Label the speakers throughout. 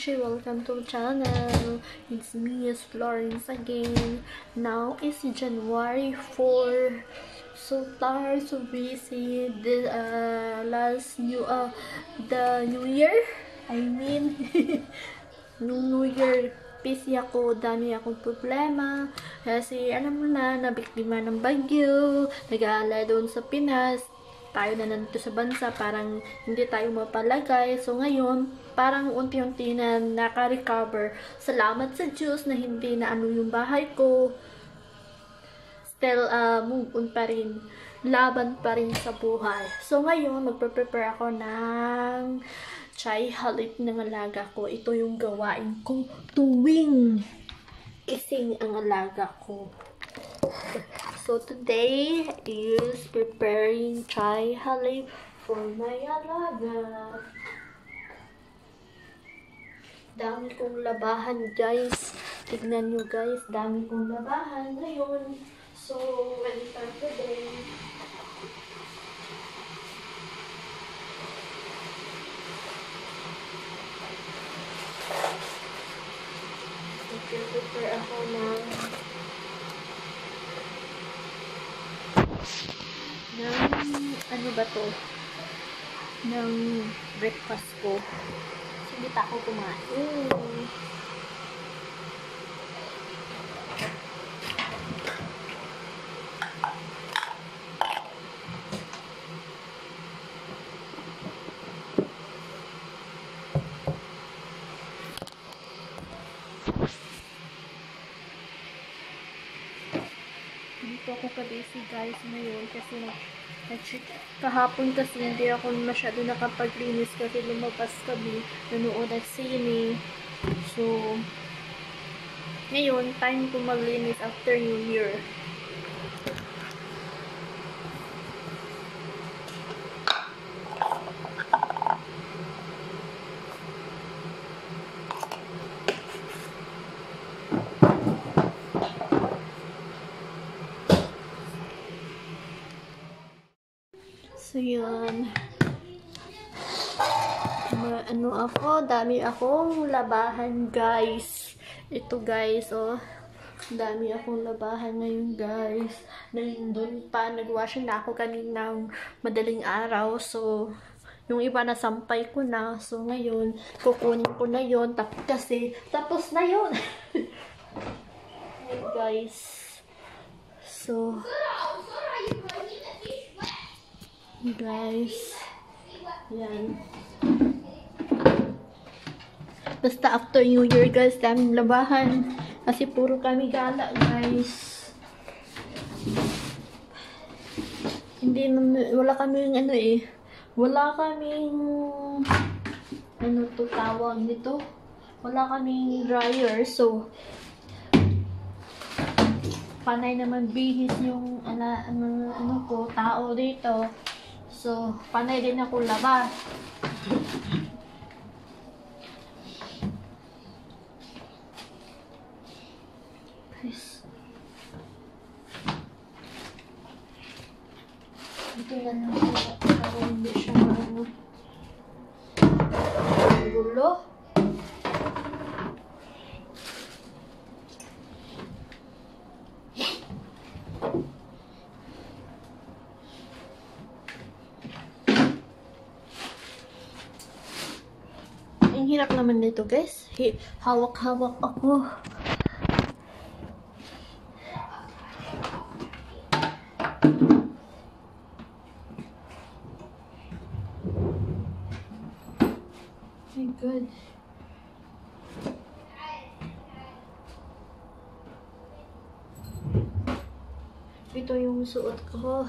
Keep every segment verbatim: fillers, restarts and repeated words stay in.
Speaker 1: Shishi, welcome to the channel. It's me, it's Florence again. Now is January fourth. So tired, so busy. The uh, last new uh the New Year. I mean, nung New Year, busy ako, dami akong problema. Kasi alam mo na, nabiktima ng bagyo, nag-aalala doon sa Pinas. Tayo na nandito sa bansa, parang hindi tayo mapalagay. So ngayon, parang unti-unti na naka-recover. Salamat sa Diyos na hindi na ano yung bahay ko. Still, uh, move on pa rin. Laban pa rin sa buhay. So ngayon, magpe-prepare ako ng chai halip ng alaga ko. Ito yung gawain ko tuwing ising ang alaga ko. So today is preparing chai halip for my alaga. Dami kong labahan, guys. Tignan nyo, guys. Dami kong labahan ngayon. So, ready for today. Prepare ako ng ng ano ba to? Ng breakfast ko. Sige, ako kumain. Dito ako ka-busy, guys, ngayon kasi na kahapon kasi hindi ako masyado nakapaglinis kasi lumabas kami, nanood at sine. So ngayon, time ko maglinis after New Year. So, yun. Ma ano ako, dami akong labahan, guys. Ito, guys, oh. Dami akong labahan ngayon, guys. Nandun pa, nag-washing na ako kaninang madaling araw. So, yung iba na sampay ko na. So, ngayon, kukunin ko na yun. Tapos kasi, tapos na yun. Hey, guys. So, guys, yan. Basta after New Year, guys, daming labahan kasi puro kami gala, guys. Hindi, wala kaming ano eh, wala kaming ano to tawag nito, wala kaming dryer. So panay naman bihis yung ala, ano, ano ko, tao dito. So, panay din ako laba. Please. Ito na lang siya. Para hindi siya ano. Gulo. Ang hirap naman nito, guys. Hawak-hawak ako. My God. Ito yung suot ko.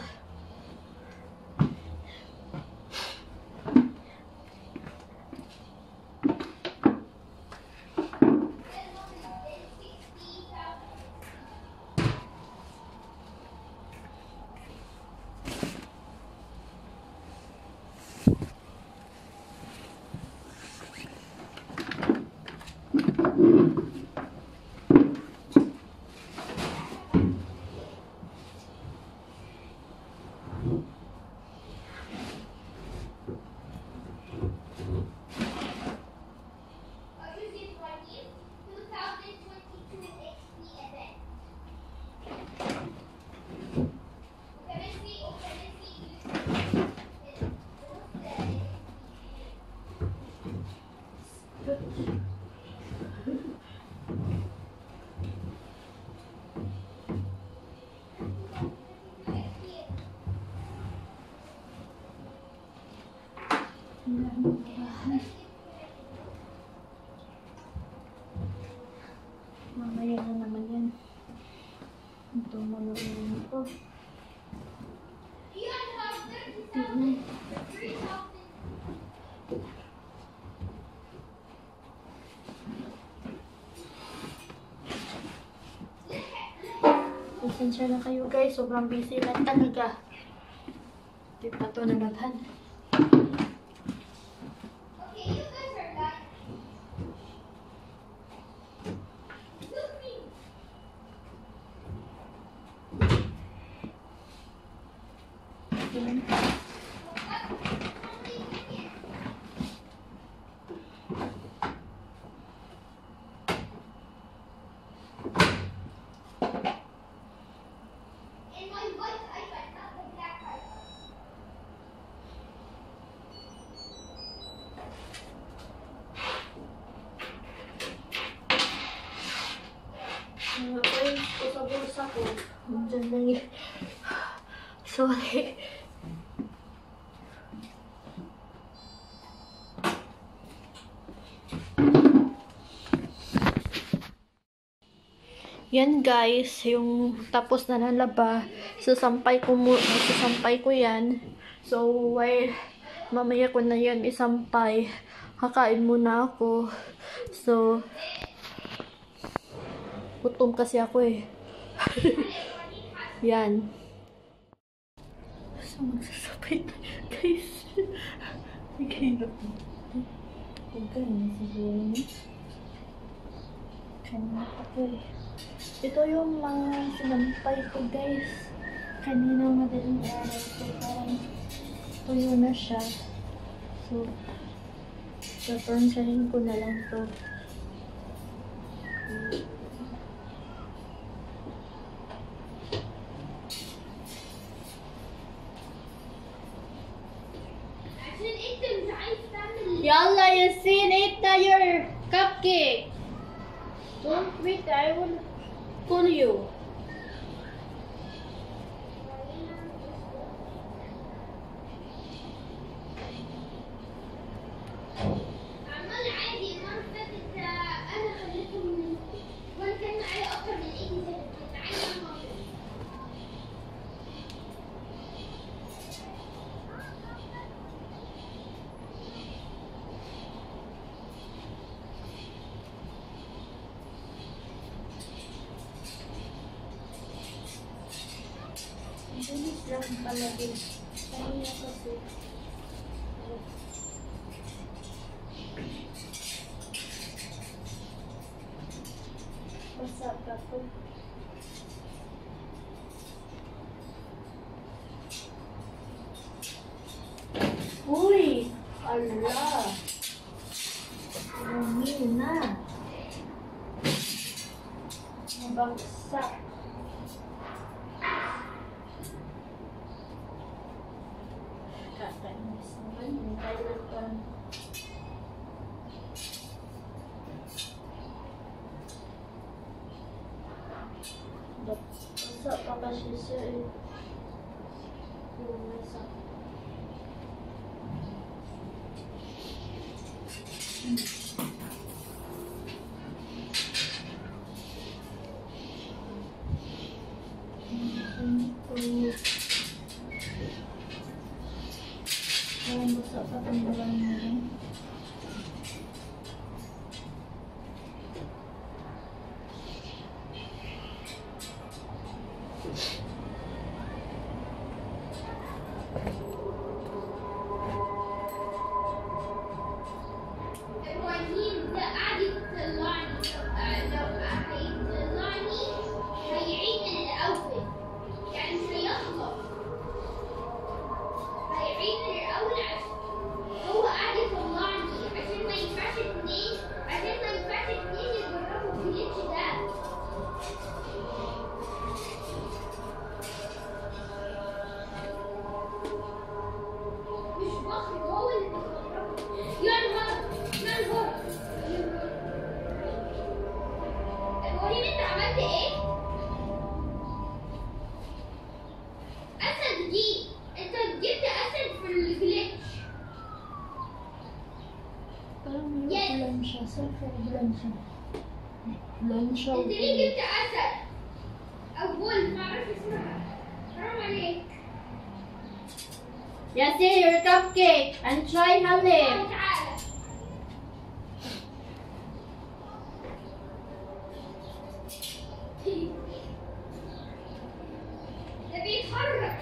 Speaker 1: Pasensya na kayo guys, sobrang busy lang talaga. Di pa ito nalaghan. Okay, ito sa bulsa ko. Diyan lang yun. Sorry. Yan guys, yung tapos na nalaba, sasampay ko mo, sasampay ko yan. So, while mamaya ko na yan isampay, kakain muna ako. So, gutom kasi ako eh. Yan. So, magsasapay tayo guys. Nagkahirap mo. Huwag ka na siguro. Kanina ako eh. Ito yung mga sinampay ko guys. Kanina madaling araw. So parang tuyo na siya. So, papansahin ko na lang to. Yalla, Yasin, eat na your cupcake. Don't wait, I will call you. Bilis lang pala din. Kaya kasi. Basa ka po. Uy! Allah! Dami na. Mabagsak. Kakainis naman. May kailan pa. Basa pa kasi siya eh. Yung nasa. Hmm. Parang basa pa itong balang mo rin. لانشا
Speaker 2: انت ليه جبت اسد او بول ما اعرف اسمها حرام عليك
Speaker 1: Yasin, your cupcake and try Halim.
Speaker 2: تعال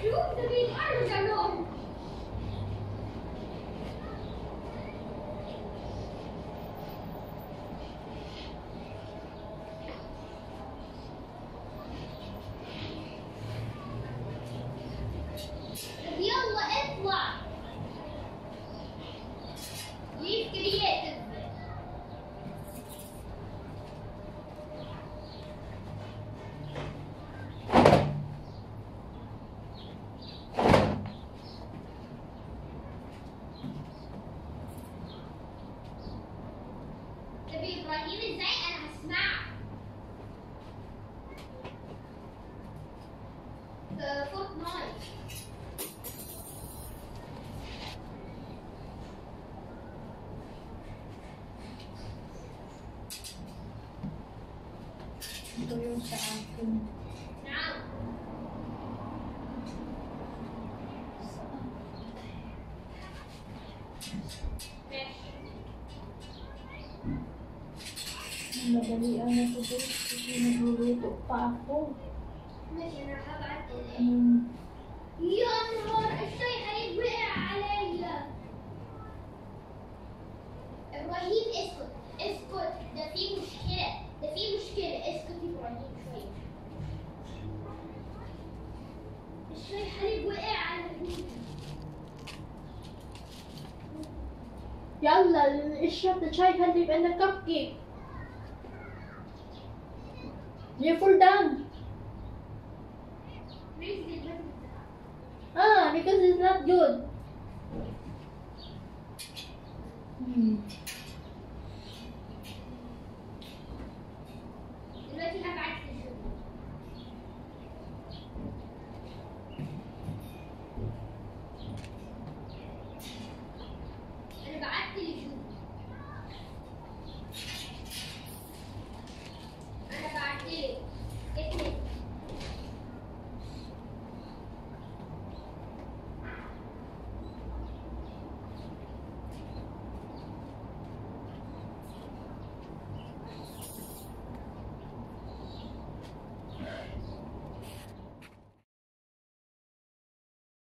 Speaker 2: شوف ده بيتحرك عليهم. طب يلا اطلع. ليف كرييتيف. طب ابراهيم ازاي انا هسمعك؟ في فورتنايت.
Speaker 1: Ito yung sa akin.
Speaker 2: نعم. ماشي.
Speaker 1: Madalian na ito guys kasi nagluluto pa ako.
Speaker 2: ماشي انا هبعت ال-
Speaker 1: Um,
Speaker 2: يا نهار الشاي هيتوقع عليا. ابراهيم اسكت اسكت، ده في مشكلة، ده في مشكلة، اسكت ابراهيم شوية. الشاي هيتوقع على ايدي.
Speaker 1: يلا اشرب الشاي خلي يبقى عندك كب كيك. You're full done.
Speaker 2: ليش دي البنت؟
Speaker 1: Ah, because it's not good. Hmm.